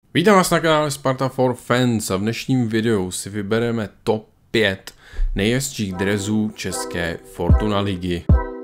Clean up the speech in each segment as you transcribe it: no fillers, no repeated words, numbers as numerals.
Vítám vás na kanále Sparta for Fans a v dnešním videu si vybereme top 5 nejhezčích dresů české Fortuna ligy.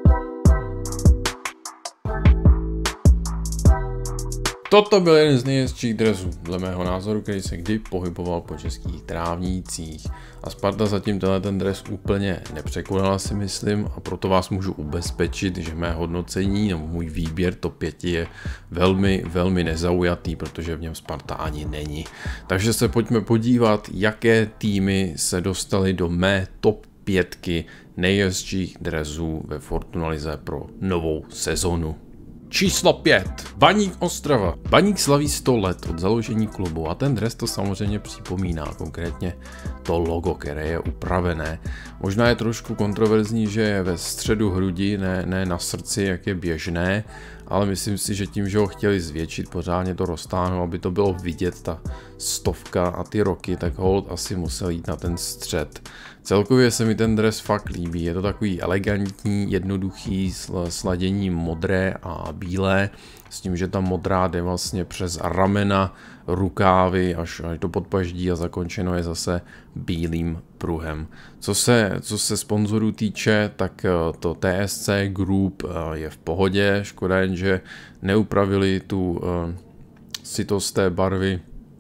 Toto byl jeden z nejhezčích dresů, dle mého názoru, který se kdy pohyboval po českých trávnících. A Sparta zatím ten dres úplně nepřekonala, si myslím, a proto vás můžu ubezpečit, že mé hodnocení nebo můj výběr top 5 je velmi nezaujatý, protože v něm Sparta ani není. Takže se pojďme podívat, jaké týmy se dostaly do mé top 5 nejhezčích dresů ve Fortuna lize pro novou sezonu. Číslo 5. Baník Ostrava. Baník slaví 100 let od založení klubu a ten dres to samozřejmě připomíná, konkrétně to logo, které je upravené. Možná je trošku kontroverzní, že je ve středu hrudi, ne na srdci, jak je běžné, ale myslím si, že tím, že ho chtěli zvětšit, pořádně to roztáhnout, aby to bylo vidět, ta 100 a ty roky, tak hold asi musel jít na ten střed. Celkově se mi ten dres fakt líbí, je to takový elegantní, jednoduchý sladění modré a bílé, s tím, že ta modrá jde vlastně přes ramena, rukávy až do podpaždí a zakončeno je zase bílým pruhem. Co se sponzorů týče, tak to TSC Group je v pohodě, škoda jen, že neupravili tu sytost té barvy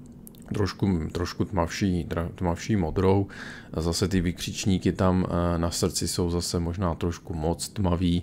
trošku tmavší modrou. A zase ty vykřičníky tam na srdci jsou zase možná trošku moc tmavý,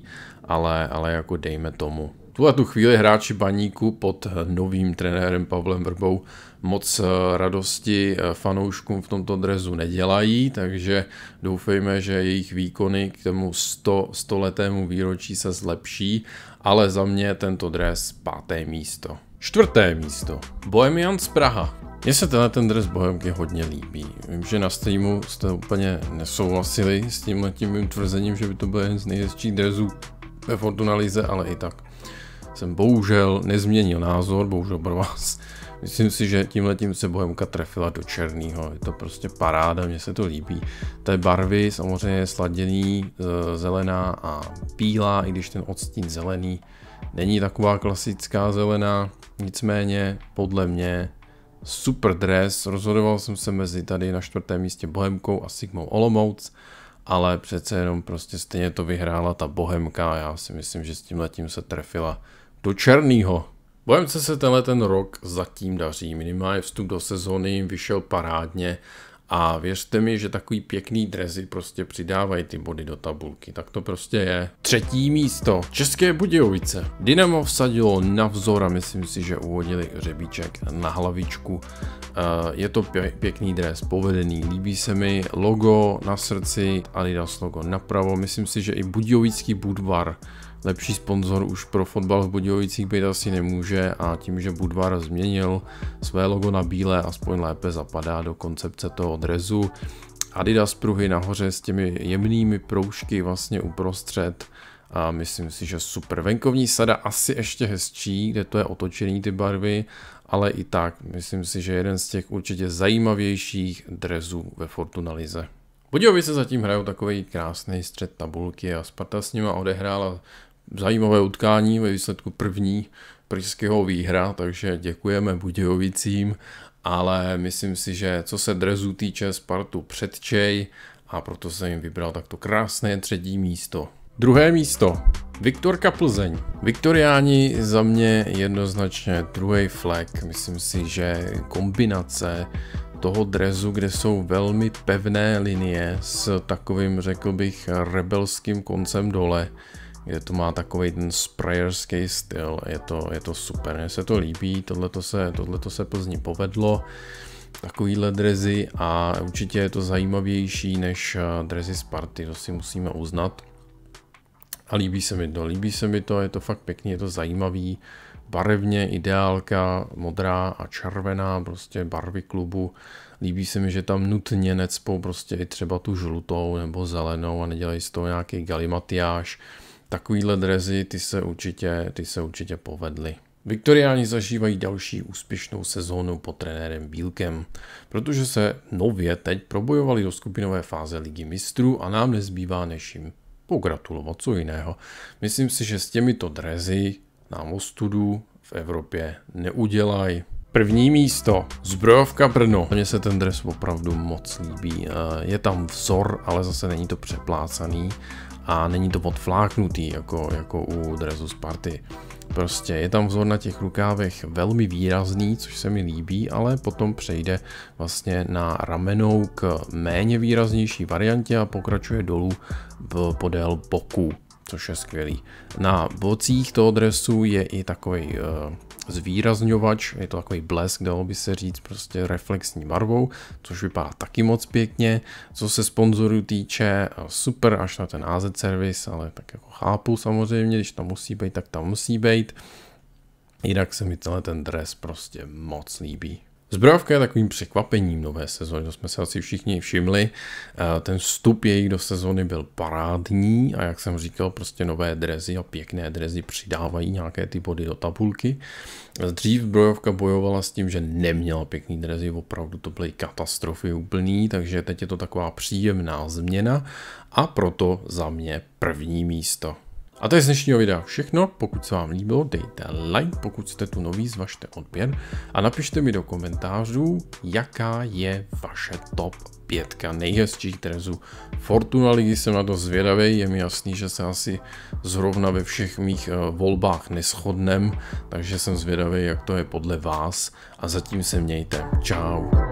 ale jako dejme tomu. Tu chvíli hráči Baníku pod novým trenérem Pavlem Vrbou moc radosti fanouškům v tomto dresu nedělají, takže doufejme, že jejich výkony k tomu 100letému výročí se zlepší, ale za mě tento dres 5. místo. 4. místo. Bohemians Praha. Mně se ten dres Bohemky hodně líbí. Vím, že na streamu jste úplně nesouhlasili s tímhletím mým tvrzením, že by to byl jeden z nejhezčích dresů ve Fortuna lize, ale i tak jsem bohužel nezměnil názor, bohužel pro vás. Myslím si, že tímhletím se Bohemka trefila do černého. Je to prostě paráda, mně se to líbí. Té barvy samozřejmě je sladěný, zelená a bílá, i když ten odstín zelený není taková klasická zelená. Nicméně podle mě super dres. Rozhodoval jsem se mezi tady na 4. místě Bohemkou a Sigmou Olomouc, ale přece jenom prostě stejně to vyhrála ta Bohemka a já si myslím, že s tímhletím se trefila do černýho. Bohemce se ten rok zatím daří, minimálně vstup do sezóny vyšel parádně a věřte mi, že takový pěkný dresy prostě přidávají ty body do tabulky, tak to prostě je. 3. místo. České Budějovice. Dynamo vsadilo na vzor a myslím si, že uhodili hřebíček na hlavičku. Je to pěkný dres, povedený, líbí se mi logo na srdci, Adidas logo napravo, myslím si, že i Budějovický Budvar, lepší sponzor už pro fotbal v Budějovicích být asi nemůže a tím, že Budvar změnil své logo na bílé, aspoň lépe zapadá do koncepce toho dresu. Adidas pruhy nahoře s těmi jemnými proužky vlastně uprostřed a myslím si, že super. Venkovní sada asi ještě hezčí, kde to je otočený ty barvy, ale i tak myslím si, že jeden z těch určitě zajímavějších dresů ve Fortuna lize. Budějovice zatím hrajou takový krásný střed tabulky a Sparta s nima odehrála zajímavé utkání, ve výsledku první pražského výhra, takže děkujeme Budějovicím, ale myslím si, že co se dresu týče, Spartu předčej a proto jsem jim vybral takto krásné 3. místo. 2. místo. Viktorka Plzeň. Viktoriáni za mě jednoznačně druhý flag. Myslím si, že kombinace toho dresu, kde jsou velmi pevné linie s takovým, řekl bych, rebelským koncem dole, kde to má takový ten sprayerský styl, je to super, mně se to líbí, tohleto se Plzni povedlo, takovýhle dresy a určitě je to zajímavější než dresy Sparty, to si musíme uznat. A líbí se mi to, je to fakt pěkný, je to zajímavý, barevně ideálka, modrá a červená, prostě barvy klubu. Líbí se mi, že tam nutně necpou prostě i třeba tu žlutou nebo zelenou a nedělají z toho nějaký galimatiáž. Takovýhle dresy, ty se určitě povedly. Viktoriáni zažívají další úspěšnou sezónu pod trenérem Bílkem, protože se nově teď probojovali do skupinové fáze Ligy mistrů a nám nezbývá než jim pogratulovat, co jiného. Myslím si, že s těmito dresy nám ostudu v Evropě neudělají. První místo, zbrojovka Brno. Mně se ten dres opravdu moc líbí. Je tam vzor, ale zase není to přeplácaný a není to odfláknutý jako u dresu Sparty. Prostě je tam vzor na těch rukávech velmi výrazný, což se mi líbí, ale potom přejde vlastně na ramenou k méně výraznější variantě a pokračuje dolů podél boku, což je skvělý. Na bocích toho dresu je i takový zvýrazňovač, je to takový blesk, dalo by se říct, prostě reflexní barvou, což vypadá taky moc pěkně. Co se sponzorů týče, super až na ten AZ servis, ale tak jako chápu samozřejmě, když tam musí být, tak tam musí být. Jinak se mi ten dres prostě moc líbí. Zbrojovka je takovým překvapením nové sezóny, to jsme se asi všichni všimli. Ten vstup jejich do sezóny byl parádní a jak jsem říkal, prostě nové dresy a pěkné dresy přidávají nějaké ty body do tabulky. Dřív zbrojovka bojovala s tím, že neměla pěkný dresy, opravdu to byly katastrofy úplný, takže teď je to taková příjemná změna a proto za mě první místo. A to je z dnešního videa všechno. Pokud se vám líbilo, dejte like, pokud jste tu nový, zvažte odběr a napište mi do komentářů, jaká je vaše top 5 nejhezčích dresů Fortuna ligy. Jsem na to zvědavý, je mi jasný, že se asi zrovna ve všech mých volbách neshodnem, takže jsem zvědavý, jak to je podle vás a zatím se mějte. Čau.